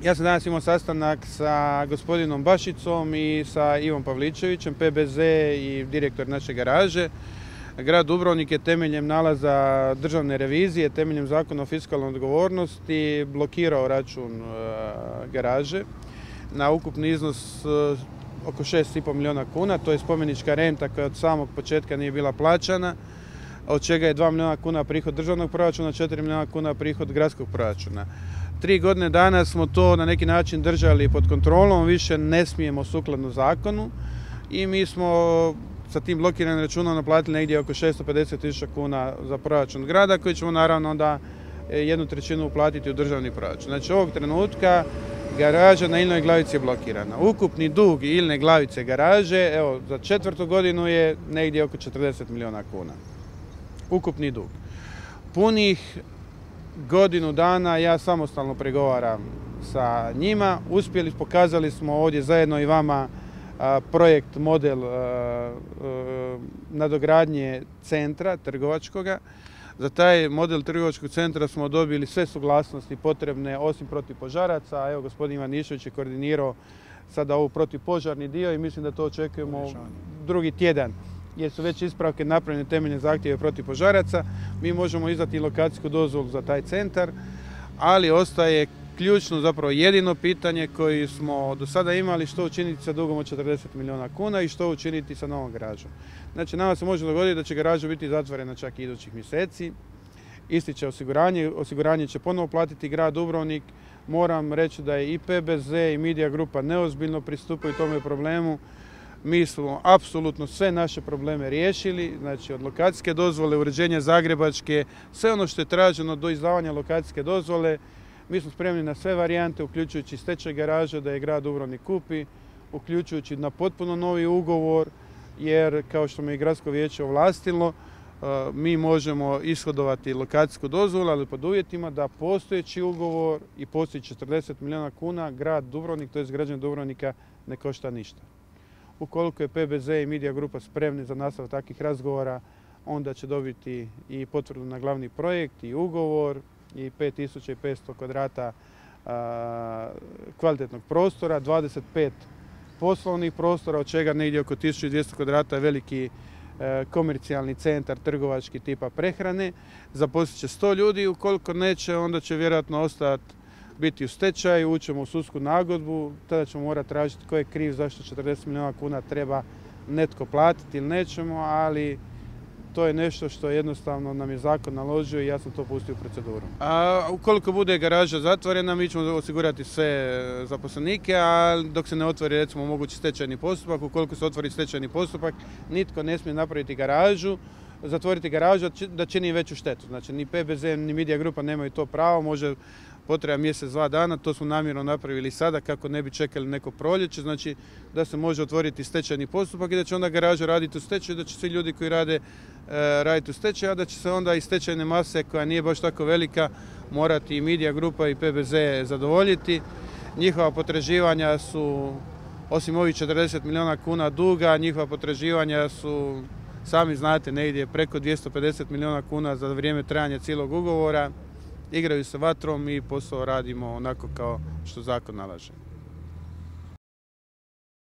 Ja sam danas imao sastanak sa gospodinom Bašicom i sa Ivom Pavličevićem, PBZ i direktor naše garaže. Grad Dubrovnik je temeljem nalaza državne revizije, temeljem zakona o fiskalnoj odgovornosti blokirao račun garaže na ukupni iznos oko 6,5 milijuna kuna. To je spomenička renta koja od samog početka nije bila plaćana, od čega je 2 milijuna kuna prihod državnog proračuna, 4 milijuna kuna prihod gradskog proračuna. 3 godine dana smo to na neki način držali pod kontrolom, više ne smijemo sukladno zakonu i mi smo sa tim blokiranim računom naplatili negdje oko 650.000 kuna za proračun grada, koji ćemo naravno onda 1/3 uplatiti u državni proračun. Znači ovog trenutka garaža na Ilnoj Glavici je blokirana. Ukupni dug Ilne Glavice garaže, evo, za 4. godinu je negdje oko 40 milijuna kuna. Ukupni dug. Punih godinu dana ja samostalno pregovaram sa njima. Uspjeli, pokazali smo ovdje zajedno i vama projekt, model nadogradnje centra trgovačkoga. Za taj model trgovačkog centra smo dobili sve suglasnosti potrebne osim protivpožaraca. Evo, gospodin Ivanišević je koordinirao sada ovu protivpožarni dio i mislim da to očekujemo drugi tjedan, jer su već ispravke napravljene temeljem zahtjeva protivpožaraca. Mi možemo izdati lokacijsku dozvolu za taj centar, ali ostaje ključno, zapravo jedino pitanje koje smo do sada imali, što učiniti sa dugom od 40 milijuna kuna i što učiniti sa novom garažom. Znači, nama se može dogoditi da će garaža biti zatvorena čak i idućih mjeseci. Ističe osiguranje će ponovo platiti grad Dubrovnik. Moram reći da je i PBZ i Media Grupa neozbiljno pristupaju tome problemu. Mi smo apsolutno sve naše probleme riješili, znači od lokacijske dozvole, uređenja Zagrebačke, sve ono što je traženo do izdavanja lokacijske dozvole. Mi smo spremni na sve varijante, uključujući stečaj garaže da je grad Dubrovnik kupi, uključujući na potpuno novi ugovor, jer kao što me i gradsko vijeće ovlastilo, mi možemo ishodovati lokacijsku dozvolu, ali pod uvjetima da postojeći ugovor i postoji 40 milijuna kuna grad Dubrovnik, to je građani Dubrovnika, ne košta ništa. Ukoliko je PBZ i Media Grupa spremni za nastavak takvih razgovora, onda će dobiti i potvrdu na glavni projekt i ugovor i 5500 kvadrata kvalitetnog prostora, 25 poslovnih prostora, od čega negdje oko 1200 kvadrata je veliki komercijalni centar trgovački tipa prehrane. Zaposlit će 100 ljudi, ukoliko neće, onda će vjerojatno ostati biti u stečaju, ućemo u sudsku nagodbu, tada ćemo morati tražiti tko je kriv, zašto 40 milijuna kuna treba netko platiti ili nećemo, ali to je nešto što jednostavno nam je zakon naložio i ja sam to pustio u proceduru. A ukoliko bude garaža zatvorena, mi ćemo osigurati sve zaposlenike, a dok se ne otvori recimo mogući stečajni postupak, ukoliko se otvori stečajni postupak, nitko ne smije napraviti garažu, zatvoriti garažu da čini veću štetu. Znači ni PBZ ni Media Grupa nemaju to pravo, može potreba mjesec, 2 dana, to smo namjerno napravili sada kako ne bi čekali neko proljeće, znači da se može otvoriti stečajni postupak i da će onda garaža raditi u stečaju, da će svi ljudi koji rade raditi u stečaju, a da će se onda iz stečajne mase koja nije baš tako velika morati i Media Grupa i PBZ zadovoljiti. Njihova potraživanja su, osim ovih 40 milijuna kuna duga, njihova potraživanja su, sami znate, negdje preko 250 milijuna kuna za vrijeme trajanja cijelog ugovora. Igraju se vatrom i posao radimo onako kao što zakon nalaže.